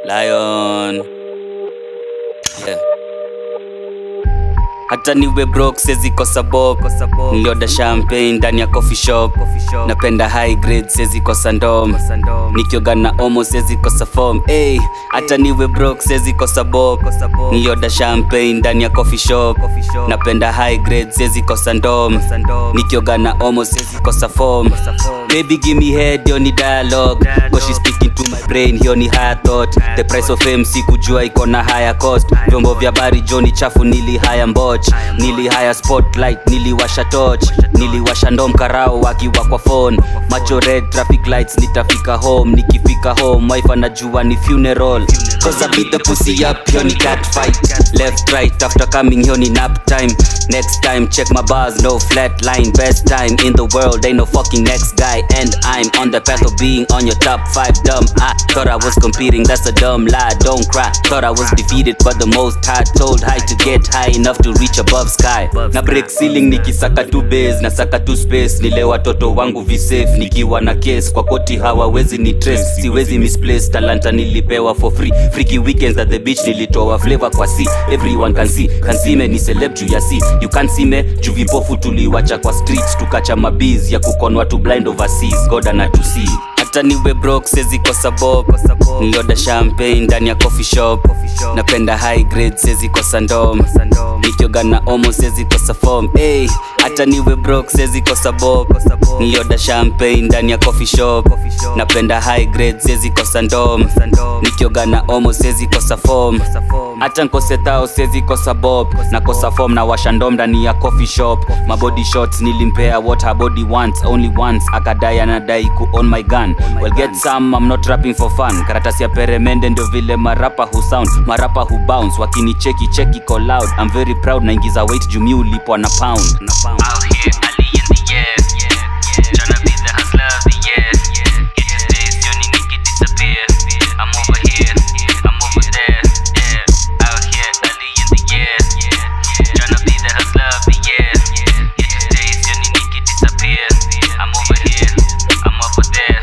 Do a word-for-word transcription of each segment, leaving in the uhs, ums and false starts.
Lion. Yeah. Hata niwe broke sezi kosa bob. Nilioda champagne ndani ya coffee shop. Napenda high grade sezi kosa ndom. Nikioga na omo sezi kosa form. Ey, hata niwe broke sezi kosa bob. Nilioda champagne ndani ya coffee shop. Napenda high grade sezi kosa ndom. Nikioga na omo sezi kosa form. Baby give me head, hiyo ni dialogue. Cause she's speaking to my brain, hiyo ni higher thought. The price of fame sikujua iko na higher cost. Vyombo vya bari joni chafu nili higher mboch. Nili higher spotlight, nili washa torch. Nili washa ndom karao wakiwa kwa phone. Macho red traffic lights nitafika home. Nikifika home wife anajua ni funeral. Cause I beat the pussy up, hiyo ni cat fight. Left right after coming, hiyo ni nap time. Next time check my bars, no flat line. Best time in the world, ain't no fucking next guy. And I'm on the path of being on your top five. Dumb, I thought I was competing, that's a dumb lie. Don't cry, thought I was defeated but the most high. Told high to get high enough to reach above sky. Na break ceiling nikisaka tu base, na saka tu space. Nile watoto wangu visafe, nikiwa na case. Kwa koti hawawezi ni trace, siwezi misplace. Talanta nilipewa for free. Freaky weekends at the beach nilitoa flavor kwa sea. Everyone can see, can see me ni celeb juu ya see. You can't see me, juu vipofu tuliwacha kwa streets. Tukacha mabiz ya kukonwa to blind overseas. God anatusi. Hata niwe broke sezi kosa bob. Nilioda champagne ndani ya coffee shop. Napenda high grade sezi kosa ndom. Nikioga na omo sezi kosa form. Ey, hata niwe broke sezi kosa bob. Nilioda champagne ndani ya coffee shop. Napenda high grade sezi kosa ndom. Nikioga na omo sezi kosa form. Hata nkose tao sezi kosa bob. Na kosa form na washa ndom ndani ya coffee shop. My body shots nilimpea what her body wants. Only once akadai anadai ku on my gun. Well get some, I'm not rapping for fun. Karatasi ya peremende ndio vile marapa who sound. Marapa who bounce, wakini cheki cheki call loud. I'm very proud na ingiza weight jumi ulipwa na pound. Out here, Ali in the air. Tryna be the hustler of the year. Get your days, you need to disappear. I'm over here, I'm over there. Yeah. Out here, Ali in the air. Tryna be the hustler of the year. Get your days, you need to disappear. I'm over here, I'm over there.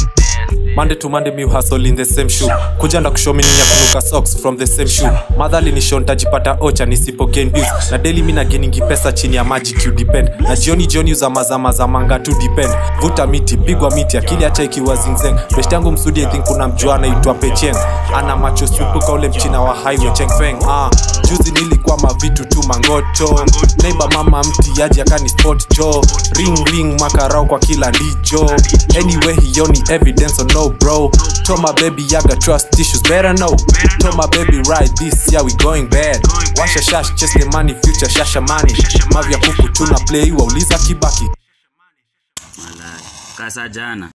Monday to Monday me hustle in the same shoe. Kuja nda kushow mini ya kunuka socks from the same shoe. Madhali ni show ntajipata ocha nisipo gain views. Na daily mina gainingi pesa chini ya maji to depend. Na jioni jioni uza mazama za manga to depend. Vuta miti, pigwa miti, akili acha ikiwa zingzeng. Best yangu msudi I think kuna mjuana itwa Pecheng. Ana macho swipuka ule mchina wa highway Chengfeng. Ah, juzi nilikuwa mavitu tu mangoto. Neighbor mama mti yaji akani spot jo. Ring ring makarao kwa kila ndijo. Anyway hioni evidence or no bro. Told my baby I got trust issues, better know. Told my baby right this year we going bad. Washa shash chase the money future shasha money. Mavya kuku tuna play wa uliza Kibaki. Malai, kasa jana.